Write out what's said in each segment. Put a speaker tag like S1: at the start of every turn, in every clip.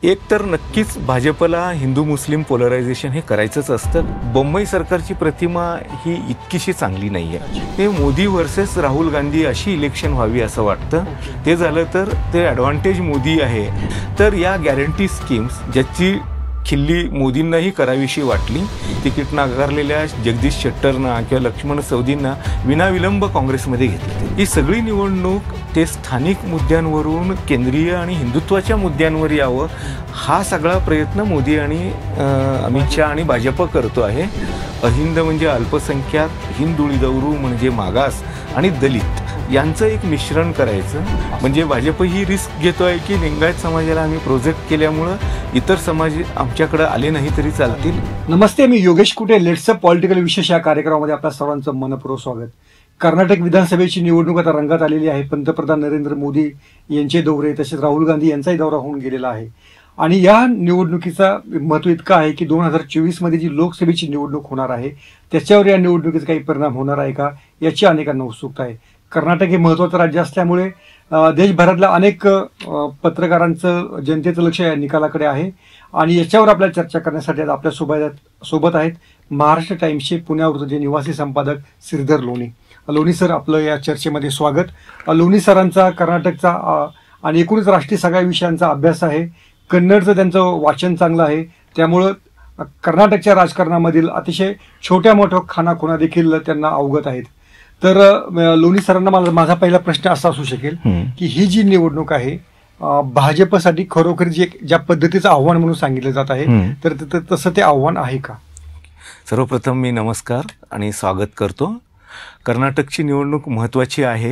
S1: एक तर नक्कीच भाजपला हिंदू मुस्लिम पोलरायझेशन हे करायचंच असतं. बंबई सरकारची प्रतिमा ही इतकीशी चांगली नाही आहे. ते मोदी वर्सेस राहुल गांधी अशी इलेक्शन व्हावी असं वाटतं. ते झालं तर ते ॲडव्हान्टेज मोदी आहे. तर या गॅरंटी स्कीम्स ज्याची खिल्ली मोदींनाही करावीशी वाटली, तिकीट नाकारलेल्या जगदीश शेट्टरना किंवा लक्ष्मण सवदींना विनाविलंब काँग्रेसमध्ये घेतली. ही सगळी निवडणूक ते स्थानिक मुद्द्यांवरून केंद्रीय आणि हिंदुत्वाच्या मुद्द्यांवर यावं, हा सगळा प्रयत्न मोदी आणि अमित शहा आणि भाजप करतो आहे. अहिंद म्हणजे अल्पसंख्याक, हिंदुळीदौरू म्हणजे मागास आणि दलित यांचं एक मिश्रण करायचं. म्हणजे भाजप ही रिस्क घेतो आहे की लिंगायत समाजाला आम्ही प्रोजेक्ट केल्यामुळं इतर समाज आमच्याकडे आले नाही तरी चालतील.
S2: नमस्ते, मी Yogesh Kute. Let's up political विशेष या कार्यक्रमामध्ये आपल्या सर्वांचं मनपूर्वक स्वागत. कर्नाटक विधानसभेची निवडणूक आता रंगात आलेली आहे. पंतप्रधान नरेंद्र मोदी यांचे दौरे तसेच राहुल गांधी यांचाही दौरा होऊन गेलेला आहे. आणि या निवडणुकीचा महत्त्व इतकं आहे की 2024 मध्ये जी लोकसभेची निवडणूक होणार आहे त्याच्यावर या निवडणुकीचा काही परिणाम होणार आहे का, याची अनेकांना उत्सुकता आहे. कर्नाटक हे महत्त्वाचं राज्य असल्यामुळे देशभरातल्या अनेक पत्रकारांचं, जनतेचं लक्ष या निकालाकडे आहे. आणि याच्यावर आपल्याला चर्चा करण्यासाठी आपल्या सोबत आहेत महाराष्ट्र टाइम्सचे पुण्यावरचे निवासी संपादक श्रीधर लोणी. लोणी सर, आपलं या चर्चेमध्ये स्वागत. लोणी सरांचा कर्नाटकचा आणि एकूणच राष्ट्रीय सगळ्या विषयांचा अभ्यास आहे. कन्नडचं त्यांचं वाचन चांगलं आहे. त्यामुळं कर्नाटकच्या राजकारणामधील अतिशय छोट्या मोठ्या खानाखुणा देखील त्यांना अवगत आहेत. तर लोणी सरांना माझा पहिला प्रश्न असा असू शकेल की ही जी निवडणूक आहे भाजपसाठी खरोखर ज्या पद्धतीचं आव्हान म्हणून सांगितलं जात आहे, तर तसं ते आव्हान आहे का?
S1: सर्वप्रथम मी नमस्कार आणि स्वागत करतो. कर्नाटकची निवडणूक महत्त्वाची आहे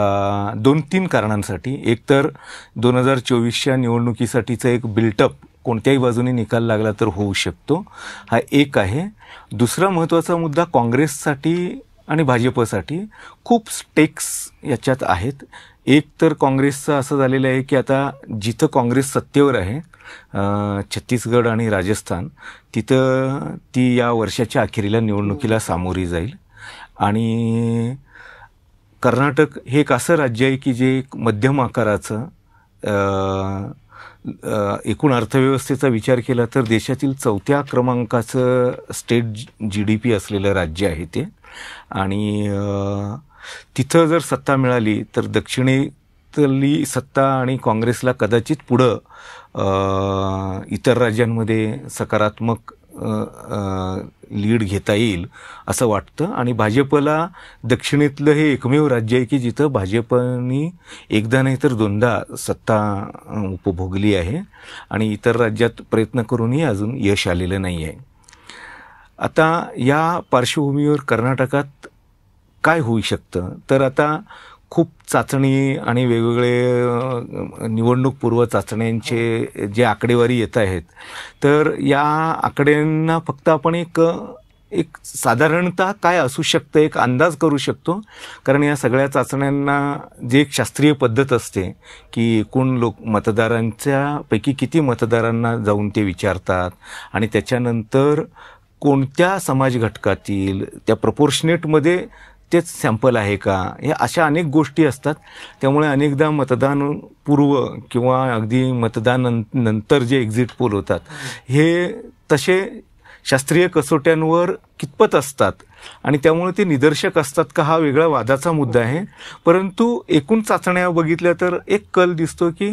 S1: 2-3 कारणांसाठी. एक तर 2024च्या निवडणुकीसाठीचा एक बिल्टअप कोणत्याही बाजूने निकाल लागला तर होऊ शकतो, हा एक आहे. दुसरा महत्त्वाचा मुद्दा काँग्रेससाठी आणि भाजपसाठी खूप स्टेक्स याच्यात आहेत. एक तर काँग्रेसचं असं झालेलं आहे की आता जिथं काँग्रेस सत्तेवर आहे, छत्तीसगड आणि राजस्थान, तिथं ती या वर्षाच्या अखेरीला निवडणुकीला सामोरी जाईल. आणि कर्नाटक हे एक असं राज्य आहे की जे एक मध्यम आकाराचं, एकूण अर्थव्यवस्थेचा विचार केला तर देशातील 4थ्या क्रमांकाचं स्टेट GDP असलेलं राज्य आहे ते. आणि तिथं जर सत्ता मिळाली तर दक्षिणेतली सत्ता आणि काँग्रेसला कदाचित पुढं इतर राज्यांमध्ये सकारात्मक लीड घेता येईल असं वाटतं. आणि भाजपला दक्षिणेतलं हे एकमेव राज्य आहे की जिथं भाजपनी एकदा नाही तर 2दा सत्ता उपभोगली आहे आणि इतर राज्यात प्रयत्न करूनही अजून यश आलेलं नाही आहे. आता या पार्श्वभूमीवर कर्नाटकात काय होऊ शकतं, तर आता खूप चाचणी आणि वेगवेगळे निवडणूक पूर्व चाचण्यांचे जे आकडेवारी येत आहेत, तर या आकड्यांना फक्त आपण एक साधारणतः काय असू शकतं एक अंदाज करू शकतो. कारण या सगळ्या चाचण्यांना जे एक शास्त्रीय पद्धत असते की एकूण मतदारांच्या पैकी किती मतदारांना जाऊन ते विचारतात आणि त्याच्यानंतर कोणत्या समाज घटकातील त्या प्रपोर्शनेटमध्ये तेच सॅम्पल आहे का, हे अशा अनेक गोष्टी असतात. त्यामुळे अनेकदा मतदान पूर्व किंवा अगदी मतदानानंतर जे एक्झिट पोल होतात हे तसे शास्त्रीय कसोट्यांवर कितपत असतात आणि त्यामुळे ते निदर्शक असतात का, हा वेगळा वादाचा मुद्दा आहे. परंतु एकूण चाचण्या बघितल्या तर एक कल दिसतो की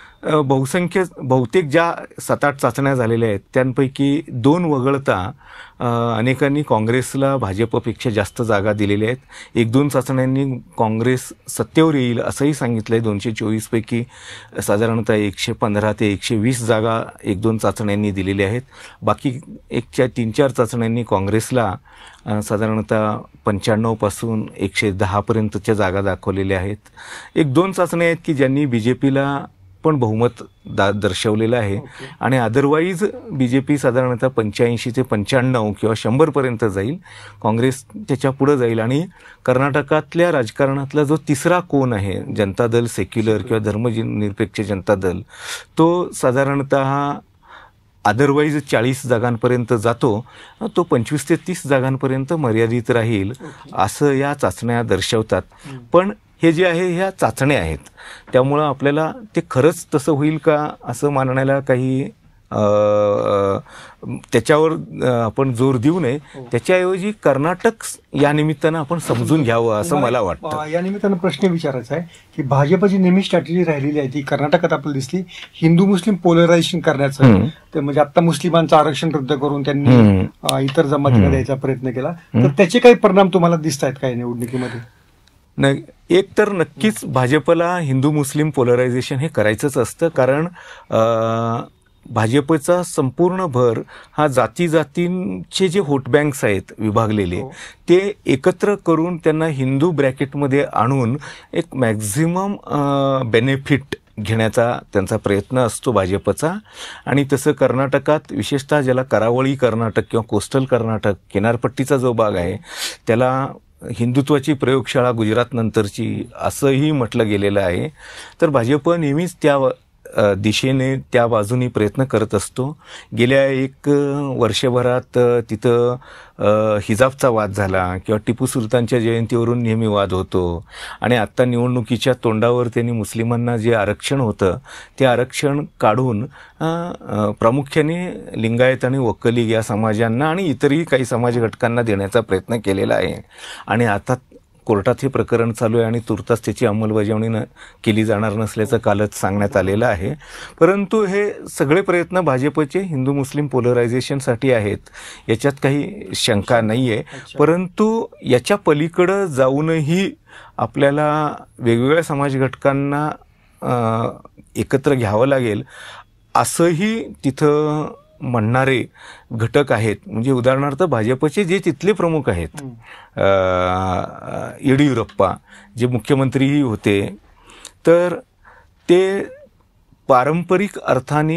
S1: बहुतेक ज्या 7-8 चाचण्या झालेल्या आहेत त्यांपैकी 2 वगळता अनेकांनी काँग्रेसला भाजपपेक्षा जास्त जागा दिलेल्या आहेत. 1-2 चाचण्यांनी काँग्रेस सत्तेवर येईल असंही सांगितलं आहे. 224 पैकी साधारणतः 115 ते 120 जागा 1-2 चाचण्यांनी दिलेल्या आहेत. बाकी 3-4 चाचण्यांनी काँग्रेसला साधारणतः 95 पासून 110 पर्यंतच्या जागा दाखवलेल्या आहेत. 1-2 चाचण्या आहेत की ज्यांनी BJPला पण बहुमत दर्शवलेलं आहे. आणि अदरवाईज BJP साधारणतः 85 ते 95 किंवा 100 पर्यंत जाईल, काँग्रेस त्याच्या पुढे जाईल. आणि कर्नाटकातल्या राजकारणातला जो तिसरा कोन आहे, जनता दल सेक्युलर किंवा धर्मनिरपेक्ष जनता दल, तो साधारणतः अदरवाईज 40 जागांपर्यंत जातो, तो 25 ते 30 जागांपर्यंत मर्यादित राहील असं या चाचण्या दर्शवतात. पण हे जे आहे ह्या चाचण्या आहेत. त्यामुळं आपल्याला ते खरंच तसं होईल का असं मानण्याला काही त्याच्यावर आपण जोर देऊ नये. त्याच्याऐवजी कर्नाटक या निमित्तानं आपण समजून घ्यावं असं मला वाटतं.
S2: या निमित्तानं प्रश्न विचारायचा आहे की भाजपची नेहमी स्ट्रॅटेजी राहिलेली आहे ती कर्नाटकात आपल्याला दिसली हिंदू मुस्लिम पोलरायझेशन करण्याचं. ते म्हणजे आता मुस्लिमांचं आरक्षण रद्द करून त्यांनी इतर जमातीला द्यायचा प्रयत्न केला. तर त्याचे काही परिणाम तुम्हाला दिसत आहेत काय निवडणुकीमध्ये?
S1: नाही, एक तर नक्कीच भाजपला हिंदू मुस्लिम पोलरायझेशन हे करायचंच असतं. कारण भाजपचा संपूर्ण भर हा जातींचे जे व्होट बँक्स आहेत विभागलेले ते एकत्र करून त्यांना हिंदू ब्रॅकेटमध्ये आणून एक मॅक्झिमम बेनिफिट घेण्याचा त्यांचा प्रयत्न असतो भाजपचा. आणि तसं कर्नाटकात विशेषतः ज्याला करावळी कर्नाटक किंवा कोस्टल कर्नाटक किनारपट्टीचा जो भाग आहे त्याला हिंदुत्वाची प्रयोगशाळा गुजरात नंतरची असंही म्हटलं गेलेलं आहे. तर भाजप नेहमीच त्या दिशेने त्या बाजूनी प्रयत्न करत असतो. गेल्या एक वर्षभरात तिथं हिजाबचा वाद झाला किंवा टिपू सुलतानच्या जयंतीवरून नेहमी वाद होतो. आणि आत्ता निवडणुकीच्या तोंडावर त्यांनी मुस्लिमांना जे आरक्षण होतं ते आरक्षण काढून प्रामुख्याने लिंगायत आणि वक्कली या समाजांना आणि इतरही काही समाज घटकांना देण्याचा प्रयत्न केलेला आहे. आणि आता कोर्टात हे प्रकरण चालू आहे आणि तुर्तास त्याची अंमलबजावणी केली जाणार नसल्याचं कालच सांगण्यात आलेलं आहे. परंतु हे सगळे प्रयत्न भाजपचे हिंदू मुस्लिम पोलरायझेशनसाठी आहेत याच्यात काही शंका नाही आहे. परंतु याच्या पलीकडं जाऊनही आपल्याला वेगवेगळ्या समाज घटकांना एकत्र घ्यावं लागेल असंही तिथं म्हणणारे घटक आहेत. म्हणजे उदाहरणार्थ भाजपचे जे तिथले प्रमुख आहेत येडियुरप्पा जे मुख्यमंत्रीही होते तर ते पारंपरिक अर्थाने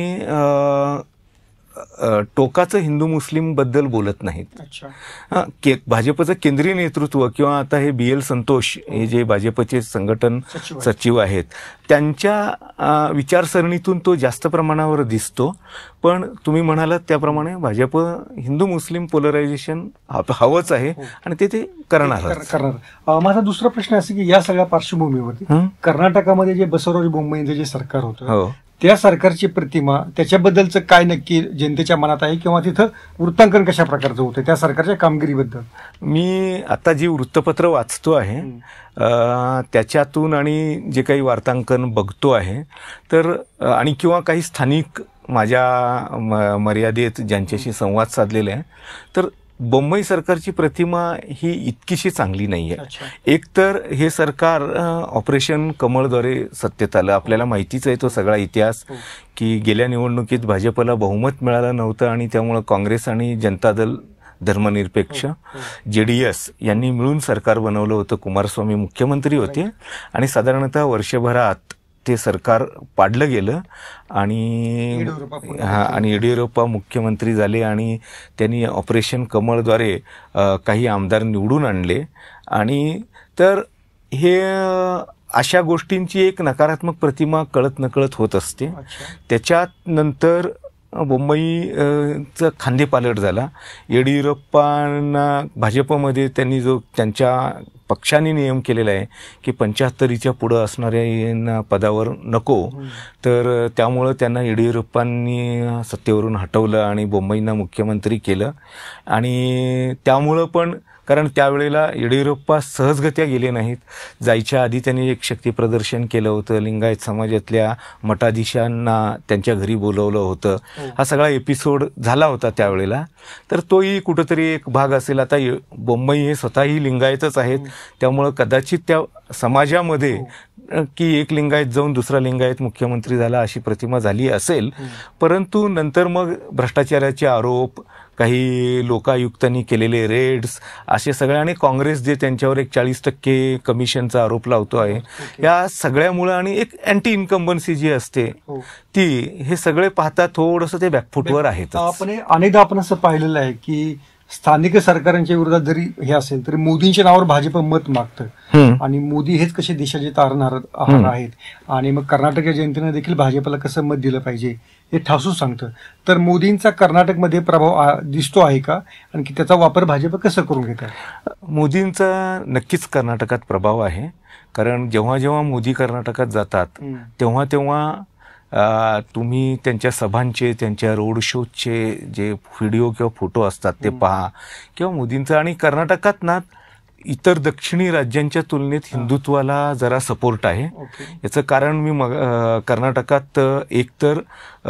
S1: टोकाचं हिंदू मुस्लिम बद्दल बोलत नाहीत. भाजपचं केंद्रीय नेतृत्व किंवा आता हे BL संतोष हे जे भाजपचे संघटन सचिव आहेत त्यांच्या विचारसरणीतून तो जास्त प्रमाणावर दिसतो. पण तुम्ही म्हणालात त्याप्रमाणे भाजप हिंदू मुस्लिम पोलरायझेशन हवंच आहे आणि ते करणार.
S2: माझा दुसरा प्रश्न असा की या सगळ्या पार्श्वभूमीवरती कर्नाटकामध्ये जे बसवराज बोम्मईंचं जे सरकार होतं त्या सरकारची प्रतिमा त्याच्याबद्दलचं काय नक्की जनतेच्या मनात आहे किंवा तिथं वृत्तांकन कशा प्रकारचं होतं त्या सरकारच्या कामगिरीबद्दल?
S1: मी आता जी वृत्तपत्र वाचतो आहे त्याच्यातून आणि जे काही वार्तांकन बघतो आहे तर आणि किंवा काही स्थानिक माझ्या मर्यादेत ज्यांच्याशी संवाद साधलेला आहे तर बोम्मई सरकारची प्रतिमा ही इतकीशी चांगली नाही आहे. एक तर हे सरकार ऑपरेशन कमळद्वारे सत्तेत आलं. आपल्याला माहितीच आहे तो सगळा इतिहास की गेल्या निवडणुकीत भाजपला बहुमत मिळालं नव्हतं आणि त्यामुळं काँग्रेस आणि जनता दल धर्मनिरपेक्ष JDS यांनी मिळून सरकार बनवलं होतं. कुमारस्वामी मुख्यमंत्री होते आणि साधारणतः वर्षभरात ते सरकार पाडलं गेलं आणि येडियुरप्पा मुख्यमंत्री झाले आणि त्यांनी ऑपरेशन कमळद्वारे काही आमदार निवडून आणले. आणि तर हे अशा गोष्टींची एक नकारात्मक प्रतिमा कळत नकळत होत असते. त्याच्यात नंतर बोम्मईचं खांदेपालट झाला. येडियुरप्पांना भाजपमध्ये त्यांनी जो त्यांच्या पक्षाने नियम केलेला आहे की 75च्या पुढं असणाऱ्या पदावर नको तर त्यामुळं त्यांना येडियुरप्पांनी सत्तेवरून हटवलं आणि बोम्मईंना मुख्यमंत्री केलं. आणि त्यामुळं पण कारण त्यावेळेला येडियुरप्पा सहजगत्या गेले नाहीत. जायच्या आधी त्यांनी एक शक्ती प्रदर्शन केलं होतं. लिंगायत समाजातल्या मठाधीशांना त्यांच्या घरी बोलवलं होतं. हा सगळा एपिसोड झाला होता त्यावेळेला. तर तोही कुठंतरी एक भाग असेल. आता बोम्मई हे स्वतःही लिंगायतच आहेत त्यामुळं कदाचित त्या समाजामध्ये की एक लिंगायत जाऊन दुसरा लिंगायत मुख्यमंत्री झाला अशी प्रतिमा झाली असेल. परंतु नंतर मग भ्रष्टाचाराचे आरोप, काही लोकायुक्तांनी केलेले रेड्स असे सगळे आणि काँग्रेस जे त्यांच्यावर एक 40% कमिशनचा आरोप लावतो आहे या सगळ्यामुळे आणि एक अँटी इन्कम्बन्सी जी असते ती हे सगळे पाहता थोडंसं ते बॅकफुटवर आहेत.
S2: अनेकदा आपण असं पाहिलेलं आहे की स्थानिक सरकारांच्या विरोधात जरी हे असेल तरी मोदींच्या नावावर भाजप मत मागतं आणि मोदी हेच कसे देशाचे तारणार आहेत आणि मग कर्नाटकच्या जनतेनं देखील भाजपला कसं मत दिलं पाहिजे हे ठासून सांगतं. तर मोदींचा कर्नाटकमध्ये प्रभाव दिसतो आहे का आणि त्याचा वापर भाजप कसं करून घेतात?
S1: मोदींचा नक्कीच कर्नाटकात प्रभाव आहे. कारण जेव्हा जेव्हा मोदी कर्नाटकात जातात तेव्हा तेव्हा तुम्ही त्यांच्या सभांचे, त्यांच्या रोड शोचे जे व्हिडिओ किंवा फोटो असतात ते पहा, किंवा मोदींचं. आणि कर्नाटकात ना इतर दक्षिणी राज्यांच्या तुलनेत हिंदुत्वाला जरा सपोर्ट आहे. याचं कारण कर्नाटकात एकतर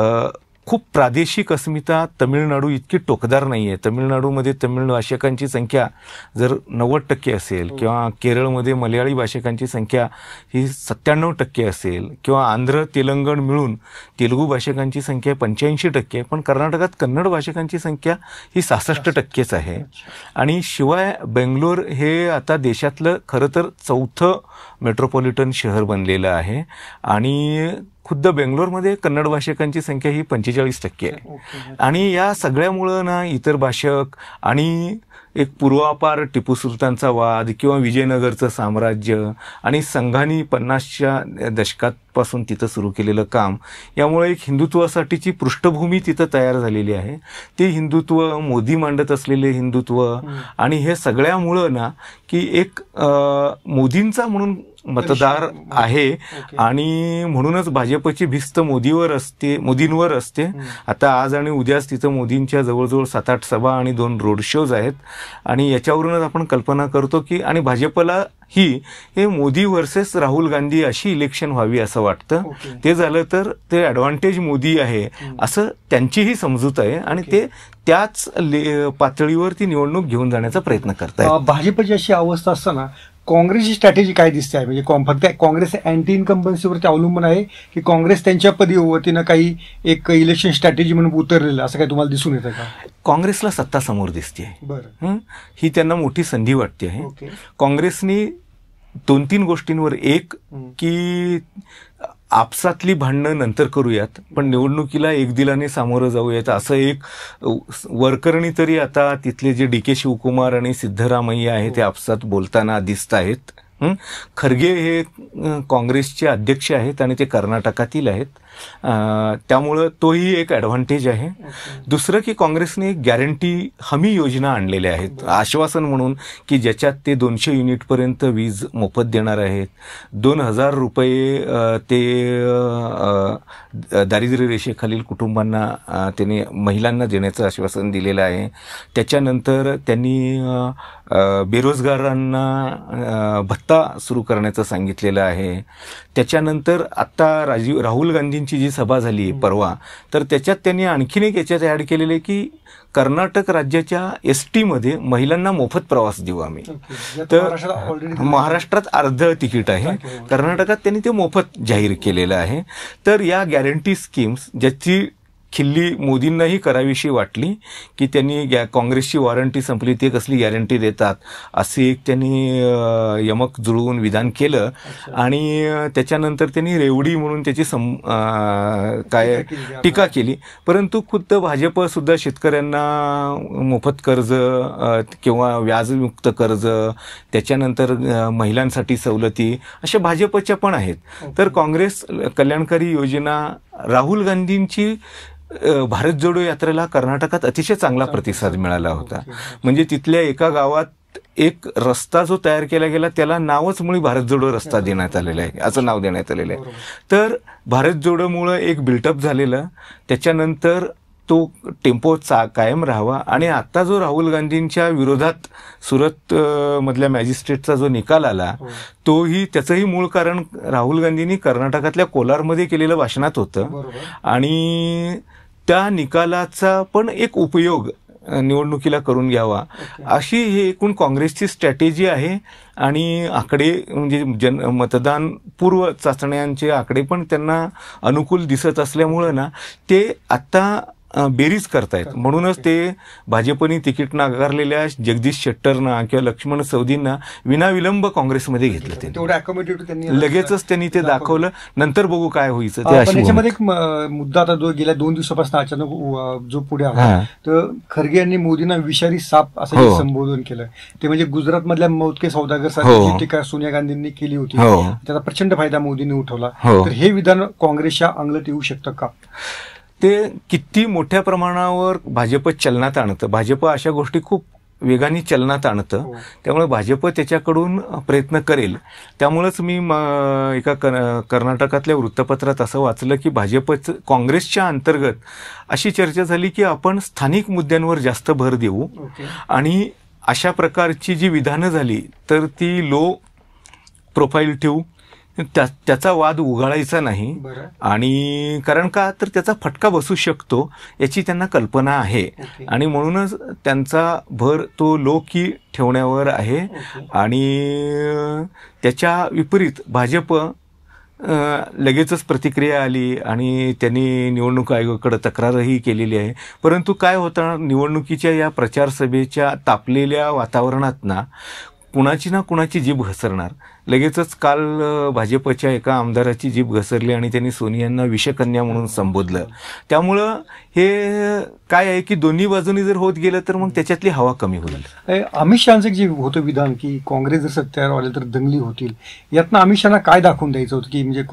S1: खूप प्रादेशिक अस्मिता तामिळनाडू इतकी टोकदार नाही आहे. तामिळनाडूमध्ये तमिळ भाषिकांची संख्या जर 90% असेल, किंवा केरळमध्ये मल्याळी भाषिकांची संख्या ही 97% असेल, किंवा आंध्र तेलंगण मिळून तेलुगू भाषिकांची संख्या 85% आहे, पण कर्नाटकात कन्नड भाषिकांची संख्या ही 66% आहे. आणि शिवाय बेंगलोर हे आता देशातलं खरं तर 4थं मेट्रोपॉलिटन शहर बनलेलं आहे. आणि खुद्द बेंगलोरमध्ये कन्नड भाषिकांची संख्या ही 45% आहे. आणि या सगळ्यामुळं ना इतर भाषक आणि एक पूर्वापार टिपू सुलतानचा वाद किंवा विजयनगरचं साम्राज्य आणि संघानी 50च्या दशकापासून तिथं सुरू केलेलं काम, यामुळे एक हिंदुत्वासाठीची पृष्ठभूमी तिथं तयार झालेली आहे. ते हिंदुत्व, मोदी मांडत असलेले हिंदुत्व, आणि हे सगळ्यामुळं ना की एक मोदींचा म्हणून मतदार आहे. आणि म्हणूनच भाजपची भिस्त मोदींवर असते. आता आज आणि उद्याच तिथं मोदींच्या जवळजवळ 7-8 सभा आणि 2 रोड शोज आहेत. आणि याच्यावरूनच आपण कल्पना करतो की आणि भाजपला हे मोदी वर्सेस राहुल गांधी अशी इलेक्शन व्हावी असं वाटतं. ते झालं तर ते ॲडव्हान्टेज मोदी आहे असं त्यांचीही समजूत आहे. आणि ते त्याच पातळीवर ती निवडणूक घेऊन जाण्याचा प्रयत्न करतायत.
S2: भाजपची अशी अवस्था असताना काँग्रेसची स्ट्रॅटेजी काय दिसते आहे? म्हणजे फक्त काँग्रेस अँटी इन्कम्बन्सीवरती अवलंबून आहे की काँग्रेस त्यांच्या वतीनं काही एक इलेक्शन स्ट्रॅटेजी म्हणून उतरलेलं असं काही तुम्हाला दिसून येतं का?
S1: काँग्रेसला सत्ता समोर दिसते.
S2: बरं,
S1: ही त्यांना मोठी संधी वाटते आहे. काँग्रेसनी 2-3 गोष्टींवर, एक की आपसातली भांडणं नंतर करूयात, पण निवडणुकीला एक दिलाने सामोरं जाऊयात असं एक वरकरणी तरी आता तिथले जे DK शिवकुमार आणि सिद्धरामय्या आहे ते आपसात बोलताना दिसत आहेत. खरगे हे काँग्रेसचे अध्यक्ष आहेत आणि ते कर्नाटकातील आहेत, त्यामुळं तोही एक ॲडव्हान्टेज आहे. दुसरं की काँग्रेसने गॅरंटी हमी योजना आणलेल्या आहेत, आश्वासन म्हणून की ज्याच्यात ते 200 युनिटपर्यंत वीज मोफत देणार आहेत. 2,000 रुपये ते दारिद्र्य रेषेखालील कुटुंबांना त्यांनी महिलांना देण्याचं आश्वासन दिलेलं आहे. त्याच्यानंतर त्यांनी बेरोजगारांना भत्ता सुरू करण्याचं सांगितलेलं आहे. त्याच्यानंतर आत्ता राहुल गांधींची जी सभा झाली परवा, तर त्याच्यात त्यांनी आणखीन एक याच्यात ॲड केलेले की कर्नाटक राज्याच्या ST मध्ये महिलांना मोफत प्रवास देऊ आम्ही. तर महाराष्ट्रात अर्ध तिकीट आहे, कर्नाटकात त्यांनी ते मोफत जाहीर केलेलं आहे. तर या गॅरंटी स्कीम्स ज्याची खिल्ली मोदींनाही करावीशी वाटली की त्यांनी काँग्रेसची वॉरंटी संपली, ते कसली गॅरंटी देतात असे एक त्यांनी यमक जुळवून विधान केलं. आणि त्याच्यानंतर त्यांनी रेवडी म्हणून त्याची टीका केली. परंतु खुद्द भाजप सुद्धा शेतकऱ्यांना मोफत कर्ज किंवा व्याजमुक्त कर्ज, त्याच्यानंतर महिलांसाठी सवलती अशा भाजपच्या पण आहेत. तर काँग्रेस कल्याणकारी योजना, राहुल गांधींची भारत जोडो यात्रेला कर्नाटकात अतिशय चांगला प्रतिसाद मिळाला होता. म्हणजे तिथल्या एका गावात एक रस्ता जो तयार केला गेला त्याला नावच मुळी भारत जोडो रस्ता देण्यात आलेला आहे, असं नाव देण्यात आलेलं आहे. तर भारत जोडोमुळं एक बिल्टअप झालेलं, त्याच्यानंतर तो टेम्पो कायम राहावा. आणि आता जो राहुल गांधींच्या विरोधात सुरत मधल्या मॅजिस्ट्रेटचा जो निकाल आला, तोही त्याचंही मूळ कारण राहुल गांधींनी कर्नाटकातल्या कोलारमध्ये केलेलं भाषणात होतं. आणि त्या निकालाचा पण एक उपयोग निवडणुकीला करून घ्यावा अशी ही एकूण काँग्रेसची स्ट्रॅटेजी आहे. आणि आकडे म्हणजे मतदान पूर्व चाचण्यांचे आकडे पण त्यांना अनुकूल दिसत असल्यामुळं ना ते आता बेरीज करतायत. म्हणूनच ते भाजपनी तिकीट नाकारलेल्या जगदीश शेट्टरना किंवा लक्ष्मण सवदींना विनाविलंब काँग्रेसमध्ये घेतलं. लगेचच त्यांनी ते दाखवलं. नंतर बघू काय व्हायचं.
S2: त्याच्यामध्ये एक मुद्दा आता जो गेल्या 2 दिवसापासून अचानक जो पुढे आला, तर खरगे यांनी मोदींना विषारी साप असं संबोधन केलं. ते म्हणजे गुजरात मधल्या मौतके सौदागर सारखी टीका सोनिया गांधींनी केली होती, त्याचा प्रचंड फायदा मोदींनी उठवला. तर हे विधान काँग्रेसच्या अंगलट येऊ शकतं का?
S1: ते किती मोठ्या प्रमाणावर भाजप चलनात आणतं. भाजप अशा गोष्टी खूप वेगाने चलनात आणतं. त्यामुळे भाजप त्याच्याकडून प्रयत्न करेल. त्यामुळंच मी एका कर्नाटकातल्या वृत्तपत्रात असं वाचलं की भाजपचं काँग्रेसच्या अंतर्गत अशी चर्चा झाली की आपण स्थानिक मुद्द्यांवर जास्त भर देऊ आणि अशा प्रकारची जी विधानं झाली तर ती लो प्रोफाईल ठेवू, त्याचा वाद उगाळायचा नाही. आणि कारण का तर त्याचा फटका बसू शकतो याची त्यांना कल्पना आहे आणि म्हणूनच त्यांचा भर तो लो की ठेवण्यावर आहे. आणि त्याच्या विपरीत भाजप लगेचच प्रतिक्रिया आली आणि त्यांनी निवडणूक आयोगाकडे तक्रारही केलेली आहे. परंतु काय होतं, निवडणुकीच्या या प्रचारसभेच्या तापलेल्या वातावरणात ना कुणाची ना कुणाची जीभ घसरणार. लगेचच काल भाजपच्या एका आमदाराची जीभ घसरली आणि त्यांनी सोनियांना विषकन्या म्हणून संबोधलं. त्यामुळं हे काय आहे की दोन्ही बाजूनी जर होत गेलं तर मग त्याच्यातली हवा कमी होईल.
S2: अमित शहाचं जे होतं विधान की काँग्रेस जर सत्तेवर आले तर दंगली होतील, यातनं अमित शहाना काय दाखवून द्यायचं होतं की म्हणजे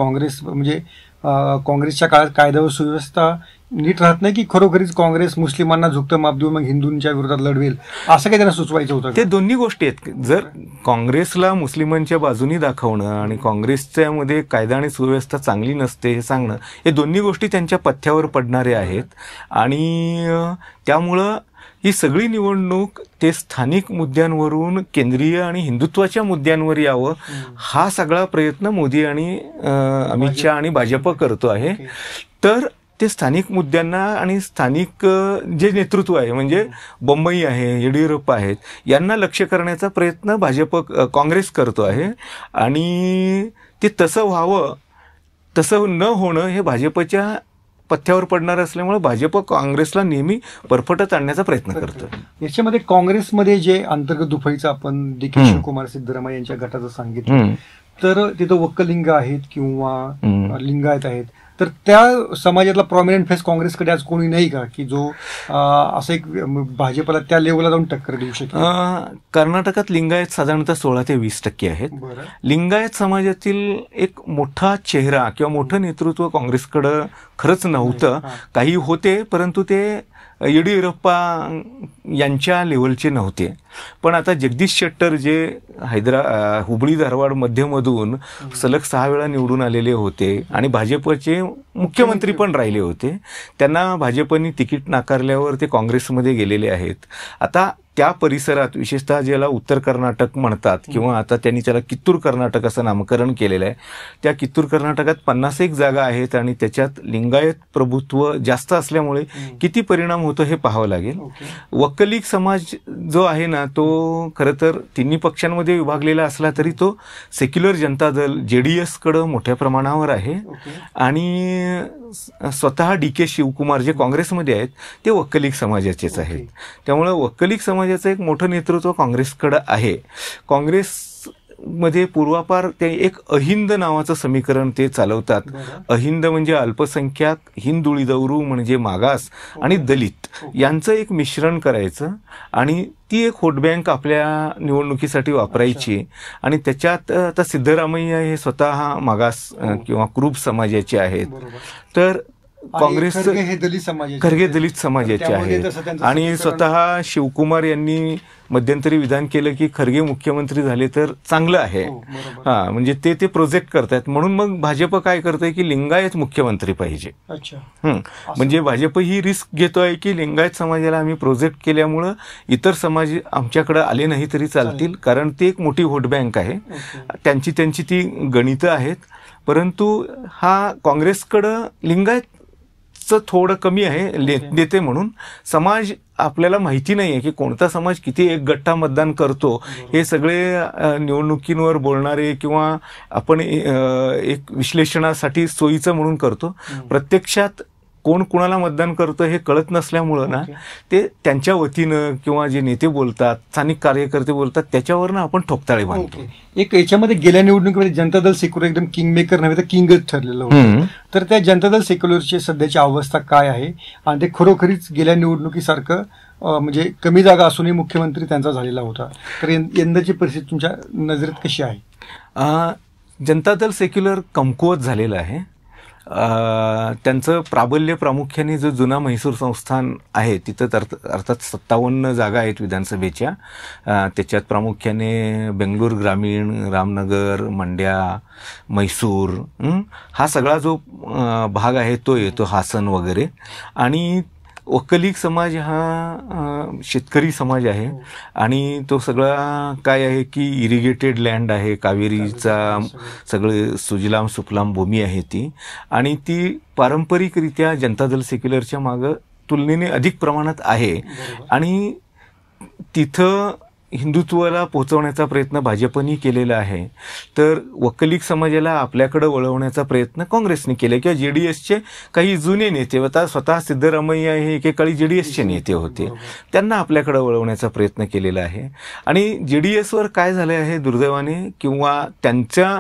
S2: काँग्रेसच्या काळात कायदा व सुव्यवस्था नीट राहत नाही की खरोखरीच काँग्रेस मुस्लिमांना झुकतं माप देऊन मग हिंदूंच्या विरोधात लढवेल, असं काही त्यांना सुचवायचं होतं?
S1: ते दोन्ही गोष्टी आहेत. जर काँग्रेसला मुस्लिमांच्या बाजूनी दाखवणं आणि काँग्रेसच्या मध्ये कायदा आणि सुव्यवस्था चांगली नसते हे सांगणं, हे दोन्ही गोष्टी त्यांच्या पथ्यावर पडणाऱ्या आहेत. आणि त्यामुळं ही सगळी निवडणूक ते स्थानिक मुद्द्यांवरून केंद्रीय आणि हिंदुत्वाच्या मुद्द्यांवर यावं हा सगळा प्रयत्न मोदी आणि अमित शहा आणि भाजप करतो आहे. तर ते स्थानिक मुद्द्यांना आणि स्थानिक जे नेतृत्व आहे म्हणजे बंबई आहे, येडियुरप्पा आहेत, यांना लक्ष करण्याचा प्रयत्न काँग्रेस करतो आहे. आणि ते तसं व्हावं, तसं न होणं हे भाजपच्या पथ्यावर पडणार असल्यामुळे भाजप काँग्रेसला नेहमी परफटत आणण्याचा प्रयत्न करतो.
S2: याच्यामध्ये काँग्रेसमध्ये जे अंतर्गत दुफईचं आपण डी.के. शिवकुमार सिद्धरामय्या यांच्या गटाचं सांगितलं तर तिथं वक्कलिंग आहेत किंवा लिंगायत आहेत, तर त्या समाजातला प्रॉमिनंट फेस काँग्रेसकडे आज कोणी नाही का की जो असं एक भाजपला त्या लेवलला जाऊन टक्कर देऊ शकेल?
S1: कर्नाटकात लिंगायत साधारणतः 16 ते 20% आहेत. लिंगायत समाजातील एक मोठा चेहरा किंवा मोठं नेतृत्व काँग्रेसकडं खरंच नव्हतं. काही होते परंतु ते येडियुरप्पा यांच्या लेवलचे नव्हते. पण आता जगदीश शेट्टर जे हुबळी धारवाड मध्यमधून सलग 6 वेळा निवडून आलेले होते आणि भाजपचे मुख्यमंत्री पण राहिले होते, त्यांना भाजपने तिकीट नाकारल्यावर ते काँग्रेसमध्ये गेलेले आहेत. आता त्या परिसरात विशेषतः ज्याला उत्तर कर्नाटक म्हणतात किंवा आता त्यांनी त्याला कित्तूर कर्नाटक असं नामकरण केलेलं आहे, त्या कित्तूर कर्नाटकात 51 जागा आहेत आणि त्याच्यात लिंगायत प्रभुत्व जास्त असल्यामुळे किती परिणाम होतो हे पाहावं लागेल. वक्कलिग समाज जो आहे ना तो खरं तर तिन्ही पक्षांमध्ये विभागलेला असला तरी तो सेक्युलर जनता दल JDS कडं मोठ्या प्रमाणावर आहे. आणि स्वतः डी.के. शिवकुमार जे काँग्रेसमध्ये आहेत ते वक्कलिग समाजाचेच आहेत. त्यामुळे वक्कलिग समाजाचं एक मोठं नेतृत्व काँग्रेसकडं आहे. काँग्रेसमध्ये पूर्वापार ते एक अहिंद नावाचं समीकरण ते चालवतात. अहिंद म्हणजे अल्पसंख्याक, हिंदुळीदौरू म्हणजे मागास आणि दलित यांचं एक मिश्रण करायचं आणि ती एक व्होट बँक आपल्या निवडणुकीसाठी वापरायची. आणि त्याच्यात आता सिद्धरामय्या हे स्वतः मागास किंवा क्रूप समाजाचे आहेत, तर काँग्रेस खरगे दलित समाजाचे आहेत. आणि स्वतः शिवकुमार यांनी मध्यंतरी विधान केलं की खरगे मुख्यमंत्री झाले तर चांगलं आहे. म्हणजे ते प्रोजेक्ट करतायत. म्हणून मग भाजप काय करतंय की लिंगायत मुख्यमंत्री पाहिजे. म्हणजे भाजप ही रिस्क घेतोय की लिंगायत समाजाला आम्ही प्रोजेक्ट केल्यामुळं इतर समाज आमच्याकडे आले नाही तरी चालतील, कारण ती एक मोठी व्होट बँक आहे. त्यांची ती गणितं आहेत. परंतु हा काँग्रेसकडं लिंगायत थोडं कमी आहे नेते म्हणून. समाज आपल्याला माहिती नाही आहे की कोणता समाज किती एक गट्टा मतदान करतो. हे सगळे निवडणुकींवर बोलणारे किंवा आपण एक विश्लेषणासाठी सोयीचं म्हणून करतो. प्रत्यक्षात कोण कुणाला मतदान करतं हे कळत नसल्यामुळं ना ते त्यांच्या वतीनं किंवा जे नेते बोलतात, स्थानिक कार्यकर्ते बोलतात त्याच्यावरनं आपण ठोकताळे बांधतो.
S2: एक याच्यामध्ये गेल्या निवडणुकीमध्ये जनता दल सेक्युलर एकदम किंग मेकर नव्हे तर किंगच ठरलेलं होतं. तर त्या जनता दल सेक्युलरची सध्याची अवस्था काय आहे आणि ते खरोखरीच गेल्या निवडणुकीसारखं म्हणजे कमी जागा असूनही मुख्यमंत्री त्यांचा झालेला होता, तर यंदाची परिस्थिती तुमच्या नजरेत कशी आहे?
S1: जनता दल सेक्युलर कमकुवत झालेलं आहे त्यांचं प्राबल्य प्रामुख्याने जो जुना म्हैसूर संस्थान आहे तिथं अर्थात 57 जागा आहेत विधानसभेच्या. त्याच्यात प्रामुख्याने बेंगळूर ग्रामीण, रामनगर, मंड्या, म्हैसूर हा सगळा जो भाग आहे तो येतो, हासन वगैरे. आणि वकलिक समाज हा शेतकरी समाज आहे आणि तो सगळा काय आहे की इरिगेटेड लँड आहे, कावेरीचा सगळे सुजलाम सुफलाम भूमी आहे ती. आणि ती पारंपरिकरित्या जनता दल सेक्युलरच्या मागं तुलनेने अधिक प्रमाणात आहे. आणि तिथं हिंदुत्वाला पोहोचवण्याचा प्रयत्न भाजपनी केलेला आहे. तर वकलिक समाजाला आपल्याकडे वळवण्याचा प्रयत्न काँग्रेसने केला किंवा JDSचे काही जुने नेते, स्वतः सिद्धरामय्या हे एकेकाळी JDSचे नेते होते, त्यांना आपल्याकडे वळवण्याचा प्रयत्न केलेला आहे. आणि JDSवर काय झालं आहे दुर्दैवाने किंवा त्यांच्या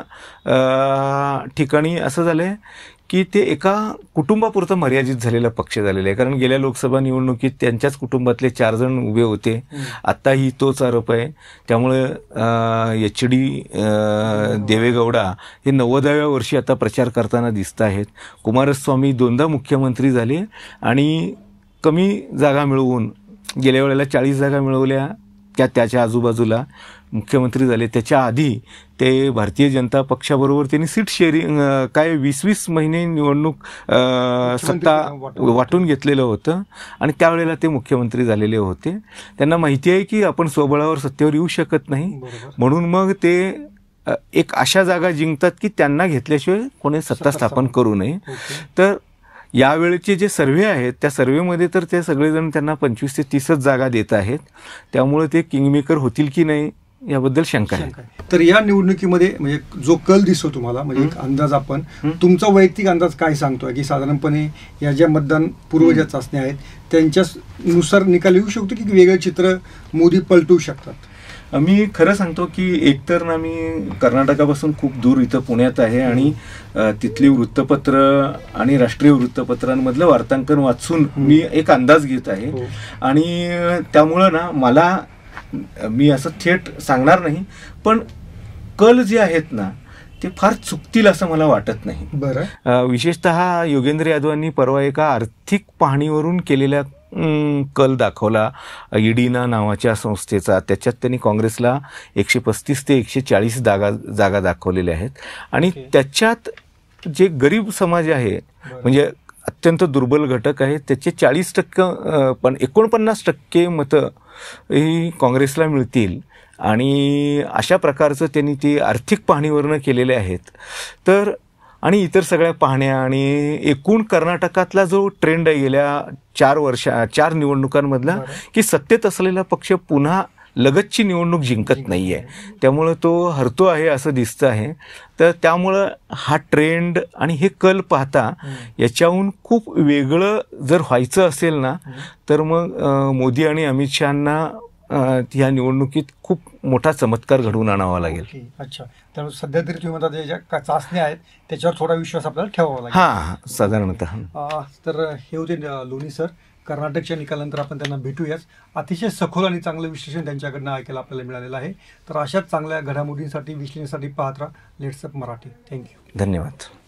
S1: ठिकाणी असं झालं आहे की ते एका कुटुंबापुरतं मर्यादित झालेला पक्ष झालेला आहे. कारण गेल्या लोकसभा निवडणुकीत त्यांच्याच कुटुंबातले 4 जण उभे होते. आत्ताही तोच आरोप आहे. त्यामुळे HD देवेगौडा हे 90व्या वर्षी आता प्रचार करताना दिसत आहेत. कुमारस्वामी 2दा मुख्यमंत्री झाले आणि कमी जागा मिळवून गेल्या वेळेला 40 जागा मिळवल्या, त्याच्या आजूबाजूला मुख्यमंत्री झाले. त्याच्या आधी ते भारतीय जनता पक्षाबरोबर त्यांनी सीट शेअरिंग 20-20 महिने निवडणूक सत्ता वाटून घेतलेलं होतं आणि त्यावेळेला ते मुख्यमंत्री झालेले होते. त्यांना माहिती आहे की आपण स्वबळावर सत्तेवर येऊ शकत नाही, म्हणून मग ते एक अशा जागा जिंकतात की त्यांना घेतल्याशिवाय कोणी सत्ता स्थापन करू नये. तर यावेळेचे जे सर्व्हे आहेत त्या सर्व्हेमध्ये तर ते सगळेजण त्यांना 25 ते 30च जागा देत आहेत. त्यामुळे ते किंगमेकर होतील की नाही याबद्दल शंका आहे.
S2: तर या निवडणुकीमध्ये म्हणजे जो कल दिसतो तुम्हाला, म्हणजे एक अंदाज, आपण तुमचा वैयक्तिक अंदाज काय सांगतोय की साधारणपणे या ज्या मतदान पूर्व ज्या चाचण्या आहेत त्यांच्यानुसार निकाल येऊ शकतो की वेगळं चित्र मोदी पलटवू शकतात?
S1: मी खरं सांगतो की एकतर ना मी कर्नाटकापासून खूप दूर इथं पुण्यात आहे आणि तिथली वृत्तपत्र आणि राष्ट्रीय वृत्तपत्रांमधलं वार्तांकन वाचून मी एक अंदाज घेत आहे. आणि त्यामुळं ना मी असं थेट सांगणार नाही, पण कल जे आहेत ना ते फार चुकतील असं मला वाटत नाही.
S2: बरं.
S1: विशेषतः योगेंद्र यादवांनी परवा एका आर्थिक पाहणीवरून केलेल्या कल दाखवला इडीना नावाच्या संस्थेचा. त्याच्यात त्यांनी काँग्रेसला 135 ते 140 जागा दाखवलेल्या आहेत. आणि त्याच्यात जे गरीब समाज आहे, म्हणजे अत्यंत दुर्बल घटक आहे, त्याचे 49% मतं ही काँग्रेसला मिळतील. आणि अशा प्रकारचं त्यांनी ती आर्थिक पाहणीवरनं केलेले आहेत. तर आणि इतर सगळ्या पाहण्या आणि एकूण कर्नाटकातला जो ट्रेंड आहे गेल्या 4 निवडणुकांमधला की सत्तेत असलेला पक्ष पुन्हा लगतची निवडणूक जिंकत नाहीये, त्यामुळं तो हरतो आहे असं दिसतं आहे. तर त्यामुळं हा ट्रेंड आणि हे कल पाहता याच्याहून खूप वेगळं जर व्हायचं असेल ना तर मग मोदी आणि अमित शहांना ह्या निवडणुकीत खूप मोठा चमत्कार घडवून आणावा लागेल.
S2: अच्छा, तर सध्या तरी तुम्ही म्हणता ज्या चाचण्या आहेत त्याच्यावर थोडा विश्वास आपल्याला ठेवावा लागेल.
S1: हां, साधारणतः.
S2: तर हे होते लोणी सर. कर्नाटकच्या निकालानंतर आपण त्यांना भेटूयाच. अतिशय सखोल आणि चांगलं विश्लेषण त्यांच्याकडनं ऐकायला आपल्याला मिळालेलं आहे. तर अशाच चांगल्या घडामोडींसाठी, विश्लेषणासाठी पाहत राहा लेट्स अप मराठी. थँक्यू.
S1: धन्यवाद.